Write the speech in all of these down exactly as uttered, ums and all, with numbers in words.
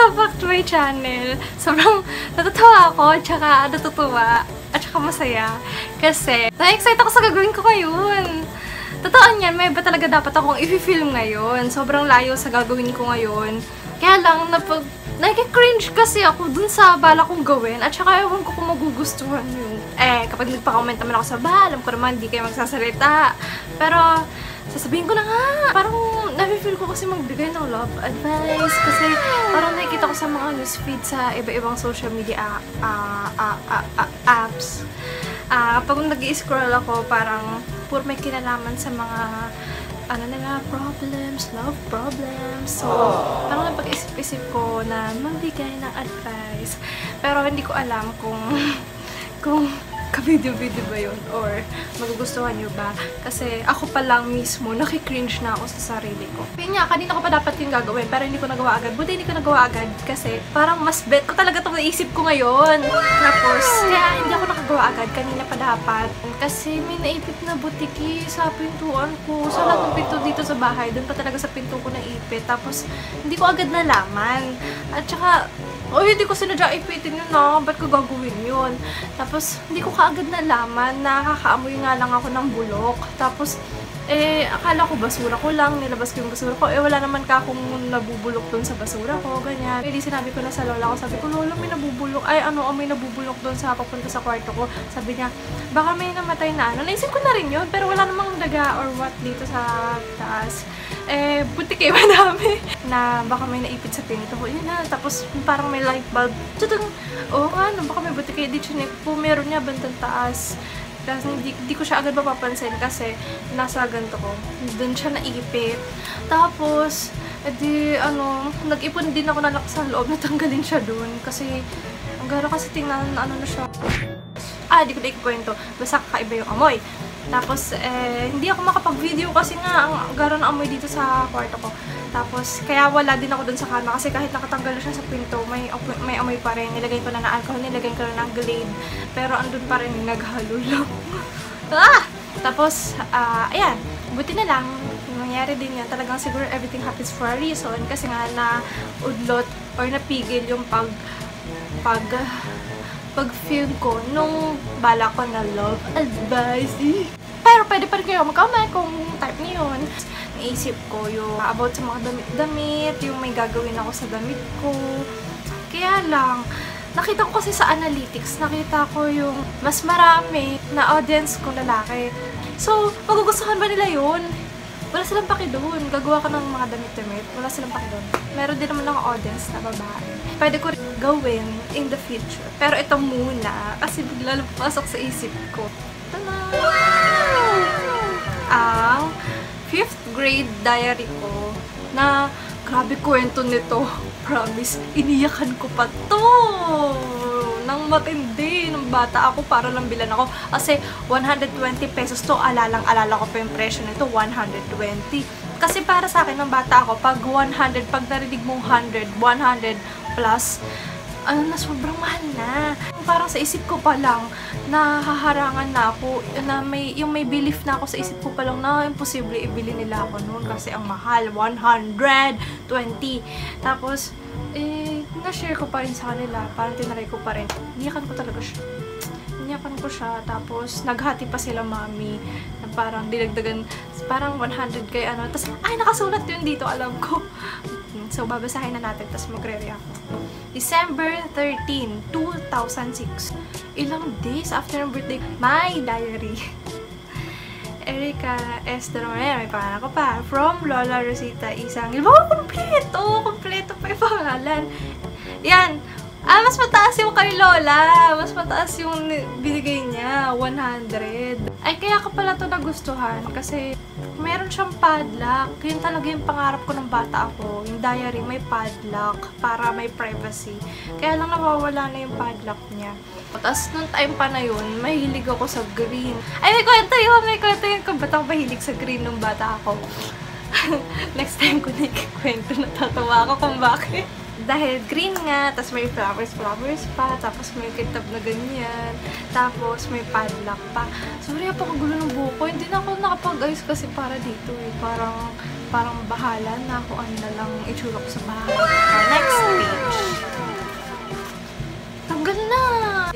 Welcome back to my channel. Sobrang natutuwa ako, tsaka natutuwa, at tsaka masaya. Kasi, na-excite ako sa gagawin ko ngayon. Totoo niyan, may iba talaga dapat akong i-film ngayon. Sobrang layo sa gagawin ko ngayon. Kaya lang, napag... Nag-cringe kasi ako dun sa bala kong gawin at saka ewan ko kung magugustuhan yung... Eh, kapag nagpa-comment naman ako sa bala, alam ko naman, hindi kayo magsasalita. Pero, sasabihin ko na nga, parang nafe-feel ko kasi magbigay ng love advice kasi parang nakikita ko sa mga newsfeed sa iba-ibang social media uh, uh, uh, uh, apps. Uh, kapag nag-i-scroll ako, parang puro may kinalaman sa mga ano nila, problems, love problems. So, parang napag-isip-isip ko na magbigay ng advice. Pero hindi ko alam kung kung ka-video-video ba yun or magugustuhan nyo ba. Kasi ako pa lang mismo, nakikringe na ako sa sarili ko. Kaya nga, kanina ko pa dapat yung gagawin pero hindi ko nagawa agad. Buti hindi ko nagawa agad kasi parang mas bet ko talaga itong naisip ko ngayon. Tapos, kaya hindi ako nakagawa agad. Kanina pa dapat. Kasi may naipit na butiki sa pintuan ko. Sa lahat ng pinto dito sa bahay, doon pa talaga sa pinto ko naipit. Tapos, hindi ko agad nalaman. At saka, oh, hindi ko sinadya ipitin yun na. Ba't ko gagawin yun? Tapos, hindi ko kaagad nalaman na kakaamoy nga lang ako ng bulok. Tapos, eh, akala ko basura ko lang. Nilabas ko yung basura ko. Eh, wala naman ka akong nabubulok dun sa basura ko. Ganyan. Hindi sinabi ko na sa lola ko. Sabi ko, lola, may nabubulok. Ay, ano, may nabubulok dun sa papunta sa kwarto ko. Sabi niya, baka may namatay na ano. Naisip ko na rin yun. Pero wala namang daga or what dito sa taas. Eh, buti kayo madami na baka may naipit sa pinto ko. Yun na. Tapos, parang may light bulb. Tutong, oo nga, no, baka may buti kayo. Di chinek po, meron niya bandang taas. Kasi hindi, hindi ko siya agad mapapansin kasi nasa ganito ko. Doon siya naipit. Tapos, edi, ano, nag-ipon din ako na sa loob. Natanggalin siya doon. Kasi, ang gano'n kasi tingnan, ano na siya. Ah, di ko na ikikwento. Basta kakaiba yung amoy. Tapos, eh, hindi ako makapag-video kasi nga, ang gano'n na amoy dito sa kwarto ko. Tapos, kaya wala din ako dun sa kama kasi kahit nakatanggal na siya sa pinto, may, may amoy pa rin. Nilagay ko na ng alcohol, nilagay ko na ng Glade. Pero andun pa rin, naghalulo. Ah! Tapos, uh, ayan, buti na lang, nangyari din yan. Talagang siguro everything happens for a reason kasi nga na-udlot or napigil yung pag, pag, pag-film ko nung bala ko na love advice. Pero pwede pa rin kayo mag-comment kung type niyo yun. Naisip ko yung about sa mga damit-damit, yung may gagawin ako sa damit ko. Kaya lang, nakita ko kasi sa analytics, nakita ko yung mas marami na audience kong lalaki. So, magugustuhan ba nila yun? Wala silang paki doon. Gagawa ko ng mga damit-damit. Wala silang paki doon. Meron din naman ng audience na babae. Pwede ko rin gawin in the future. Pero ito muna, kasi bigla lang pasok sa isip ko. Ito na! Ang fifth grade diary ko na grabe kwento nito. Promise, iniyakan ko pa to nang matindi nung bata ako para lang bilan ako. Kasi one hundred twenty pesos to, alalang-alala ko pa yung presyo nito, one hundred twenty. Kasi para sa akin, nung bata ako, pag one hundred, pag narinig mong one hundred, one hundred plus, ano na, sobrang mahal na. Parang sa isip ko pa lang, nahaharangan na ako, na may, yung may belief na ako sa isip ko pa lang na imposible ibili nila ako noon kasi ang mahal, one hundred twenty. Tapos, eh, na-share ko pa rin sa kanila, parang tinaray ko pa rin. Niyakan ko talaga siya. Niyakan ko siya, tapos naghati pa sila mami, na parang dinagdagan, parang one hundred kay ano. Tapos, ay, nakasulat yun dito, alam ko. So, babasahin na natin, tapos magre-react ako. December thirteenth, two thousand six. Ilang days after ng birthday, my diary. Erica Esther Romero, may pangalan ko pa. From Lola Rosita Isangil. Oh, kompleto! Kompleto pa yung pangalan. Yan. Ah, mas mataas yung kay Lola. Mas mataas yung binigay niya. one hundred. Ay, kaya ka pala ito nagustuhan. Kasi, meron siyang padlock. Yun talaga yung pangarap ko ng bata ako. Yung diary, may padlock. Para may privacy. Kaya lang nawawala na yung padlock niya. Tapos, nung time pa na yun, mahilig ako sa green. Ay, may kwento yun! May kwento yun kung ba't ako mahilig sa green nung bata ako. Next time ko na ikikwento, natatawa ako kung bakit. Dahil green nga, tapos may flowers-flowers pa, tapos may kitab na ganyan, tapos may padlock pa. Sorry, apakagulo ng buko. Hindi na ako nakapag-ayos kasi para dito eh. Parang, parang bahala na ako ano na lang itsura ko sa bahay. Next page.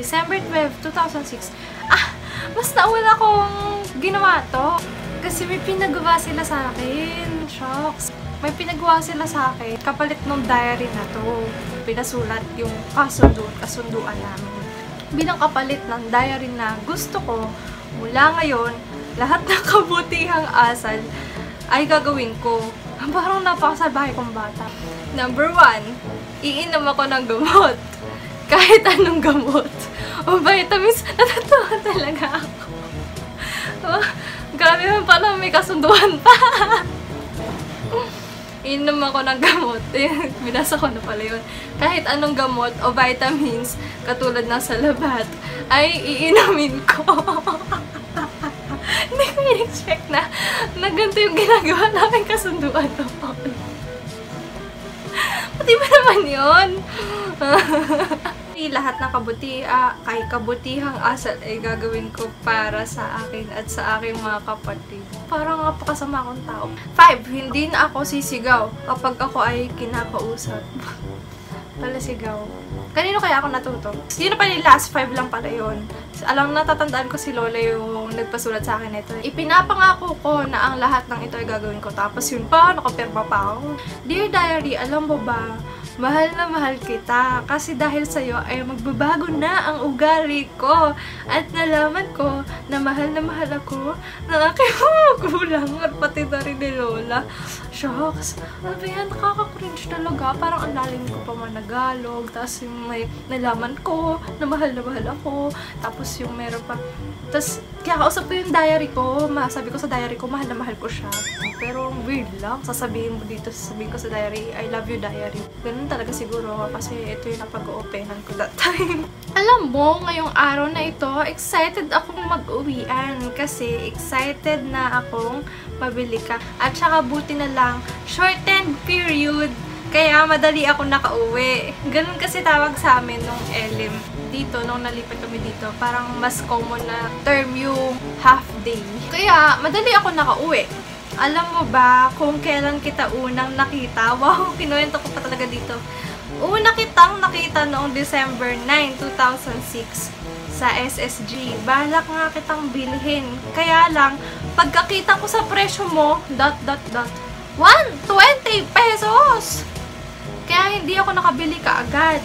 December twelfth, two thousand six. Ah! Mas nauna akong ginawa to. Kasi may pinagawa sila sa akin. Shocks. May pinagawa sila sa akin. Kapalit ng diary na to. Pinasulat yung kasunduan, kasunduan namin. Bilang kapalit ng diary na gusto ko, mula ngayon, lahat ng kabutihang asal ay gagawin ko. Parang napakasalbahe kong bata. Number one, iinom ako ng gamot. Kahit anong gamot. O vitamins, natatawa talaga ako. Oh, grabe man pala, may kasunduan pa. Inom ako ng gamot. Binasa ko na pala yun. Kahit anong gamot o vitamins, katulad ng salabat, ay iinumin ko. Hindi ko in-expect na, na ganito yung ginagawa namin kasunduan noon. Pati ba naman yun? Lahat ng kabuti, uh, kay kabutihang asal ay gagawin ko para sa akin at sa aking mga kapatid. Parang napakasama akong tao. five. Hindi na ako sisigaw kapag ako ay kinakausap. Palasigaw. Kanino kaya ako natuto? Yun na pala yung last five lang pala yun. Alam, natatandaan ko si Lola yung nagpasulat sa akin ito. Ipinapangako ko na ang lahat ng ito ay gagawin ko. Tapos yun pa, nakapirma pa ako. Dear Diary, alam mo ba, mahal na mahal kita kasi dahil sa'yo ay magbabago na ang ugali ko at nalaman ko na mahal na mahal ako ng aking mga magulang at pati na rin ni Lola. Shocks! Ano ba yan? Nakaka-cringe talaga. Parang ang lalim ko pa managalog. Tapos yung may nalaman ko na mahal na mahal ako. Tapos yung meron pa. Tapos kaya kausap ko yung diary ko. Sabi ko sa diary ko, mahal na mahal ko siya. Pero weird lang. Sasabihin mo dito, sasabihin ko sa diary, I love you diary. Ganun talaga siguro kasi ito yung napag-oopenan ko that time. Alam mo, ngayong araw na ito, excited akong mag-uwian kasi excited na akong mabili ka. At saka buti na lang, shortened period, kaya madali ako nakauwi. Ganun kasi tawag sa amin nung L M. Dito, nung nalipat kami dito, parang mas common na term yung half day. Kaya, madali ako nakauwi. Alam mo ba kung kailan kita unang nakita? Wow, kinuwento ko pa talaga dito. Una kitang nakita noong December ninth, two thousand six sa S S G. Balak nga kitang bilhin. Kaya lang, pagkakita ko sa presyo mo, dot dot dot, one hundred twenty pesos! Kaya hindi ako nakabili kaagad.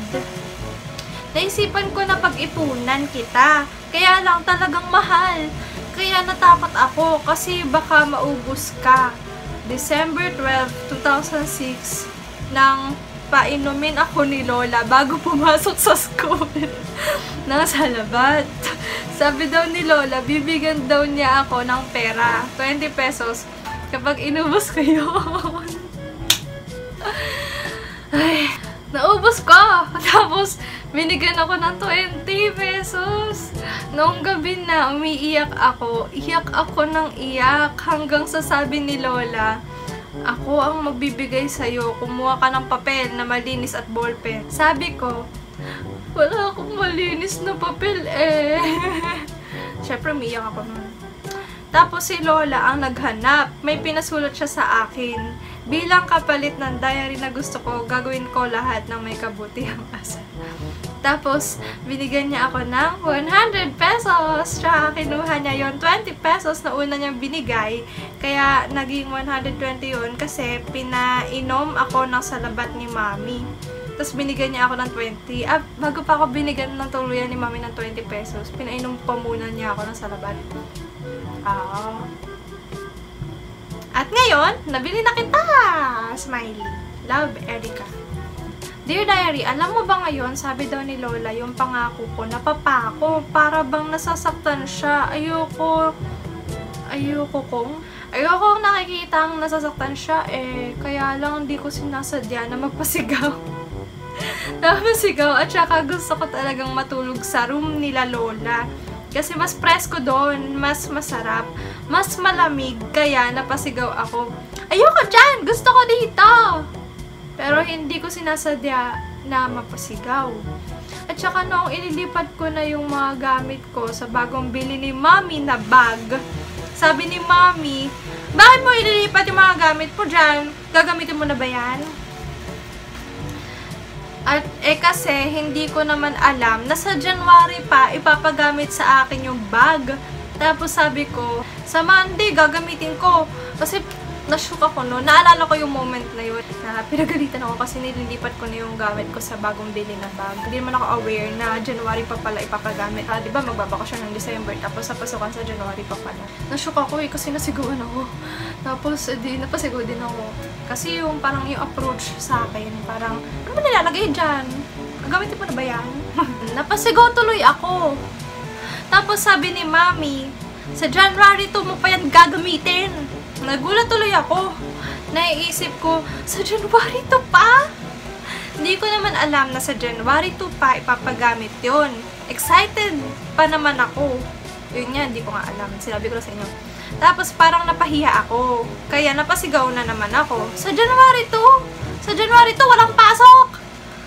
Naisipan ko na pag-ipunan kita. Kaya lang talagang mahal. Kaya natakot ako kasi baka maubos ka. December twelfth, two thousand six, nang painumin ako ni Lola bago pumasok sa school ng salabat. Sabi daw ni Lola, bibigyan daw niya ako ng pera, twenty pesos, kapag inubos ko yun. Ay, naubos ko! Tapos, binigyan ako ng twenty pesos. Noong gabi na, umiiyak ako. Iyak ako ng iyak hanggang sa sabi ni Lola, ako ang magbibigay sa'yo. Kumuha ka ng papel na malinis at ballpen. Sabi ko, wala akong malinis na papel eh. Siyempre, umiiyak ako nun. Tapos si Lola ang naghanap. May pinasulat siya sa akin. Bilang kapalit ng diary na gusto ko, gagawin ko lahat ng may kabutihang asal. Tapos, binigyan niya ako ng one hundred pesos. Tsaka kinuha niya yon twenty pesos na una niyang binigay. Kaya, naging one hundred twenty yun kasi pinainom ako ng salabat ni Mami. Tapos, binigyan niya ako ng twenty. Ah, bago pa ako binigyan ng tuluyan ni Mami ng twenty pesos, pinainom pa muna niya ako ng salabat. Ah. At ngayon, nabili na kita! Smiley. Love, Erica. Dear Diary, alam mo ba ngayon, sabi daw ni Lola, yung pangako ko, napapako. Para bang nasasaktan siya. Ayoko, ayoko kong, ayoko nakikita ang nasasaktan siya, eh, kaya lang hindi ko sinasadya na magpasigaw. Napasigaw, at saka gusto ko talagang matulog sa room nila Lola. Kasi mas presko doon, mas masarap, mas malamig, kaya napasigaw ako. Ayoko dyan! Gusto ko dito! Pero hindi ko sinasadya na mapasigaw. At saka noong ililipat ko na yung mga gamit ko sa bagong bili ni Mami na bag, sabi ni Mami, bakit mo ililipat yung mga gamit mo dyan? Gagamitin mo na ba yan? At eh kasi hindi ko naman alam na sa January pa ipapagamit sa akin yung bag. Tapos sabi ko, sa Monday gagamitin ko. Kasi nashook ako no. Naalala ko yung moment na yun na pinagalitan ako kasi nililipat ko na yung gamit ko sa bagong bili na bag. Hindi naman ako aware na January pa pala ipapagamit. Ah, diba magbabakasyon ng December tapos sa pasukan sa January pa pala. Nashook ako eh kasi nasigawan ako. Tapos edi napasigaw din ako. Kasi yung parang yung approach sa akin, parang ano ba nilalagay dyan? Gagamitin mo na ba yan? Napasigaw tuloy ako. Tapos sabi ni Mami, sa January two mo pa yan gagamitin. Nagulat tuloy ako. Naiisip ko, sa January two pa? Hindi ko naman alam na sa January two pa ipapagamit yon. Excited pa naman ako. Yun nga, hindi ko nga alam. Sinabi ko na sa inyo. Tapos parang napahiya ako. Kaya napasigaw na naman ako. Sa January two? Sa January two walang pasok!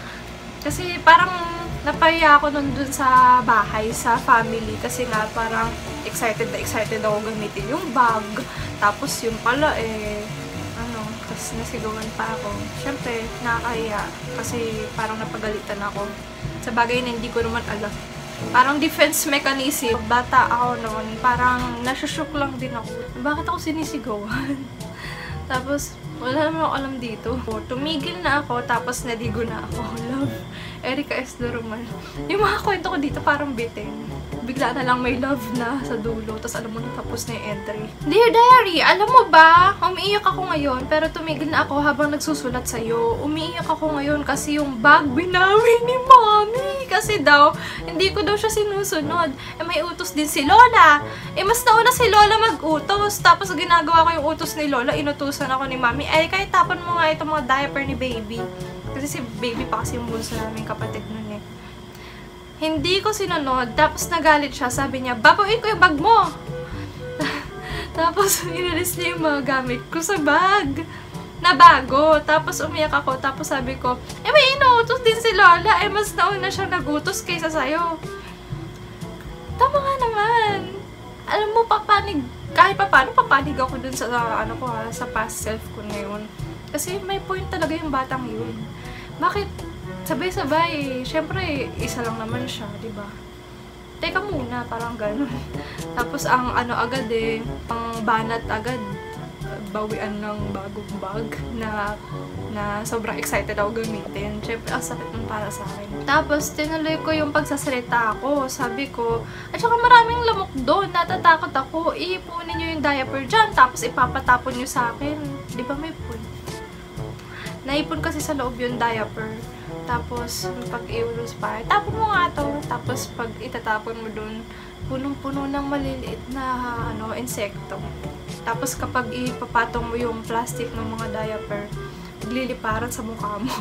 Kasi parang napahiya ako nun dun sa bahay, sa family. Kasi nga parang excited na excited ako gamitin yung bag. Tapos yun pala eh, ano, kasi nasigawan pa ako. Siyempre, nakakahiya. Kasi parang napagalitan ako. Sa bagay na hindi ko naman alam. Parang defense mechanism. Bata ako noon, parang nasushook lang din ako. Bakit ako sinisigawan? Tapos, wala naman ako alam dito. Tumigil na ako, tapos nadigo na ako. Love, Erica S. Duruman. Yung mga kwento ko dito parang bitin. Bigla na lang may love na sa dulo, tapos alam mo na tapos na yung entry. Dear Diary, alam mo ba, umiiyak ako ngayon, pero tumigil na ako habang nagsusulat sa'yo. Umiiyak ako ngayon kasi yung bag binawi ni Mommy. Kasi daw, hindi ko daw siya sinusunod. Eh, may utos din si Lola. Eh, mas nauna si Lola mag-utos. Tapos ginagawa ko yung utos ni Lola, inutusan ako ni Mommy. Eh, kahit tapon mo nga itong mga diaper ni Baby. Kasi si Baby pa kasi yung bunso namin kapatid nun eh. Hindi ko sinunod, tapos nagalit siya, sabi niya, babawin ko yung bag mo! Tapos, inalis niya yung mga gamit ko sa bag na bago. Tapos, umiyak ako, tapos sabi ko, eh, may inuutos din si Lola, eh, mas nauna siya nagutos kaysa sa'yo. Tama nga naman. Alam mo, papanig, kahit papaano, papanig ako dun sa, ano ko ha, sa past self ko na yun. Kasi may point talaga yung batang yun. Bakit? Sabay-sabay, syempre, isa lang naman siya, di ba? Teka muna, parang gano'n. Tapos, ang ano agad eh, ang banat agad, bawian ng bagong bag na, na sobrang excited ako gamitin. Syempre, ang sakit nun para sa akin. Tapos, tinuloy ko yung pagsasalita ako. Sabi ko, at saka maraming lamok doon, natatakot ako, iipunin nyo yung diaper dyan, tapos ipapatapon nyo sa akin. Di ba may point? Naipon kasi sa loob yung diaper. Tapos, pag iulos pa, tapon mo nga to. Tapos, pag itatapon mo dun, punong-puno ng maliliit na ano, insekto. Tapos, kapag ipapatong mo yung plastic ng mga diaper, magliliparan sa mukha mo.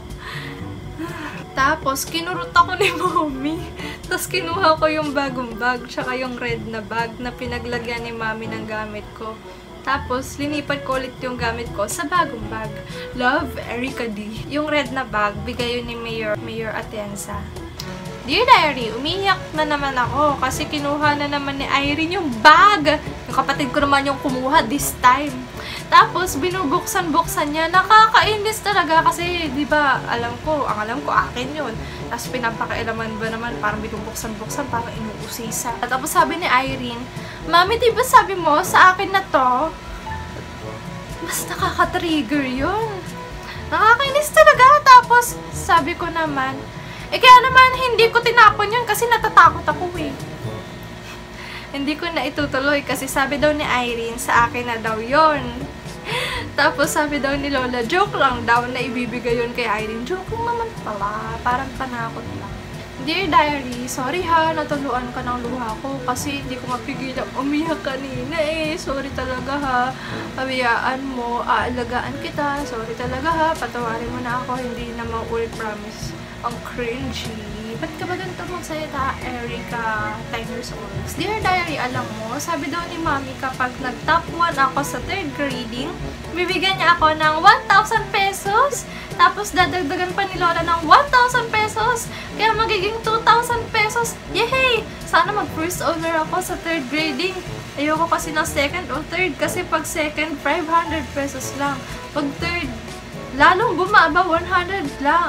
Tapos, kinurot ako ni Mommy. Tapos, kinuha ko yung bagong bag, tsaka yung red na bag na pinaglagyan ni Mommy ng gamit ko. Tapos, linipat ko ulit yung gamit ko sa bagong bag. Love, Erica D. Yung red na bag, bigay yun ni Mayor, Mayor Atienza. Dear Diary, umiyak na naman ako kasi kinuha na naman ni Irene yung bag. Yung kapatid ko naman yung kumuha this time. Tapos, binubuksan-buksan niya. Nakakainis talaga kasi, di ba, alam ko, ang alam ko, akin yun. Tapos, pinapakailaman ba naman, parang binubuksan-buksan, parang inuusisa. Tapos, sabi ni Irene, Mami, di ba sabi mo, sa akin na to, mas nakaka-trigger yun. Nakakainis talaga. Tapos, sabi ko naman, eh kaya naman, hindi ko tinapon yun kasi natatakot ako eh. Hindi ko na itutuloy kasi sabi daw ni Irene, sa akin na daw yun. Tapos sabi daw ni Lola, joke lang daw na ibibigay yun kay Irene. Joke lang naman pala, parang panakot lang. Dear Diary, sorry ha, natuluan ka ng luha ko kasi hindi ko mapigilang umiyak kanina eh. Sorry talaga ha, pabiyaan mo, aalagaan kita. Sorry talaga ha, patawarin mo na ako, hindi na maulit, promise. Ang cringy. Ba't ka ba ganito magsalita, Erica, ten years old? Dear Diary, alam mo, sabi daw ni Mommy kapag nag-top one ako sa third grading, bibigyan niya ako ng one thousand pesos. Tapos dadagdagan pa ni Lola ng one thousand pesos. Kaya magiging two thousand pesos. Yay! Sana mag-first honor ako sa third grading. Ayoko kasi ng second o third kasi pag second, five hundred pesos lang. Pag third, lalong bumaba, one hundred lang.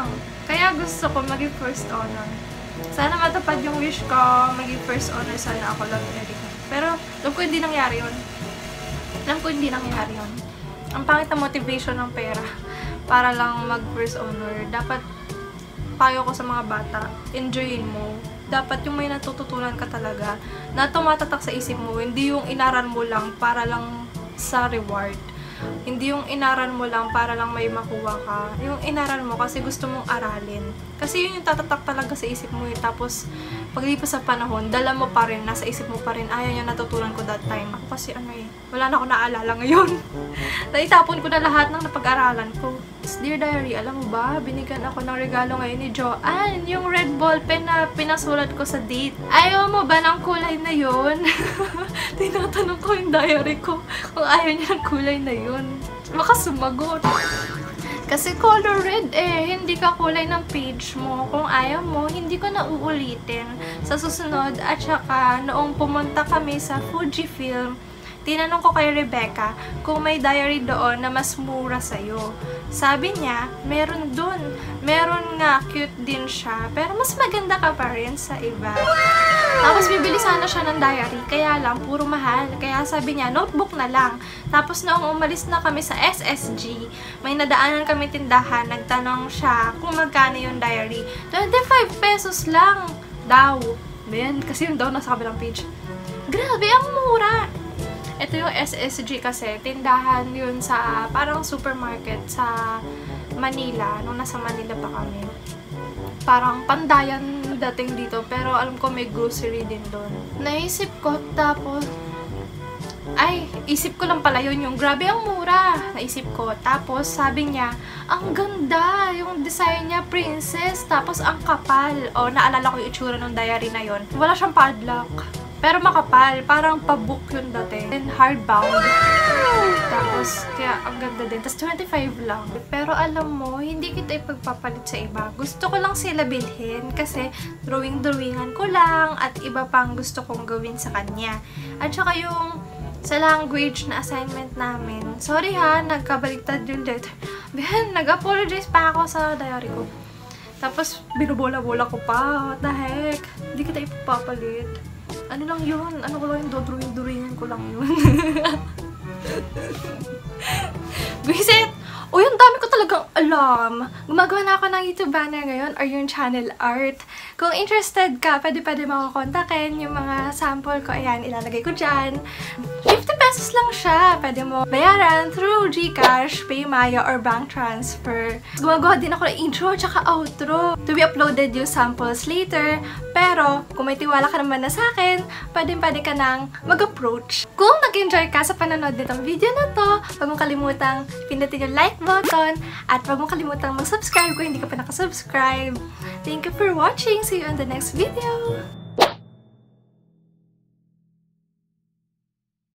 Kaya gusto ko maging first honor. Sana matupad yung wish ko, maging first honor sana ako lang Erika. Pero, alam ko hindi nangyari yun. Alam ko hindi nangyari yun. Ang pangit na motivation ng pera para lang mag first honor. Dapat, payo ko sa mga bata, enjoyin mo. Dapat yung may natututunan ka talaga na tumatatak sa isip mo, hindi yung inaral mo lang para lang sa reward. Hindi yung inaral mo lang para lang may makuha ka. Yung inaral mo kasi gusto mong aralin. Kasi yun yung tatatak talaga sa isip mo eh. Tapos, paglipas sa panahon, dala mo pa rin, nasa isip mo pa rin, ay, yung natutunan ko that time. Ako kasi ano eh, wala na ako naalala ngayon. Naitapon ko na lahat ng napag-aralan ko. Dear Diary, alam mo ba, binigyan ako ng regalo ngayon ni Joanne, yung red ball pen na pinasulat ko sa date. Ayaw mo ba ng kulay na yun? Tinatanong ko yung diary ko kung ayaw niya ng kulay na yun. Baka sumagot. Kasi color red eh, hindi ka kulay ng page mo. Kung ayaw mo, hindi ko na uulitin sa susunod. At saka, noong pumunta kami sa Fujifilm, tinanong ko kay Rebecca kung may diary doon na mas mura sa'yo. Sabi niya, meron doon. Meron nga, cute din siya. Pero mas maganda ka pa rin sa iba. Tapos bibili sana siya ng diary, kaya lang, puro mahal. Kaya sabi niya, notebook na lang. Tapos noong umalis na kami sa S S G, may nadaanan kami tindahan. Nagtanong siya kung magkano yung diary. twenty-five pesos lang daw. Ben, kasi yun daw nasa kabilang page. Grabe, ang mura! Ito yung S S G kasi, tindahan yun sa parang supermarket sa Manila, nung nasa Manila pa kami. Parang pandayan dating dito, pero alam ko may grocery din doon. Naisip ko, tapos, ay, isip ko lang pala yun yung, grabe ang mura, naisip ko. Tapos, sabi niya, ang ganda, yung design niya, princess, tapos ang kapal. O, naalala ko yung itsura ng diary na yun. Wala siyang padlock. Pero makapal, parang pa-book yun dati. And hardbound. Tapos, kaya ang ganda din. Tapos twenty-five lang. Pero alam mo, hindi kita ipagpapalit sa iba. Gusto ko lang sila bilhin kasi drawing-drawingan ko lang at iba pang gusto kong gawin sa kanya. At saka yung sa language na assignment namin. Sorry ha, nagkabaliktad yung letter. Ben, nag-apologize pa ako sa diary ko. Tapos, binubola-bola ko pa. What the heck? Hindi kita ipagpapalit. Ano lang yun? Ano ko lang yung dodrawing-drawingan ko lang yun. Visit! O, yung dami ko talagang alam. Gumagawa na ako ng YouTube banner ngayon or yung channel art. Kung interested ka, pwede-pwede makakontakin yung mga sample ko. Ayan, ilalagay ko dyan. fifty pesos lang siya. Pwede mo bayaran through GCash, PayMaya, or bank transfer. Gumagawa din ako ng intro tsaka outro. To be uploaded yung samples later. Pero, kung may tiwala ka naman na sa akin, pwede-pwede ka nang mag-approach. Kung nag-enjoy ka sa panonood nitong video na to, huwag mong kalimutang pindutin yung like button at huwag mong kalimutang mag-subscribe kung hindi ka pa nakasubscribe. Thank you for watching! See you in the next video!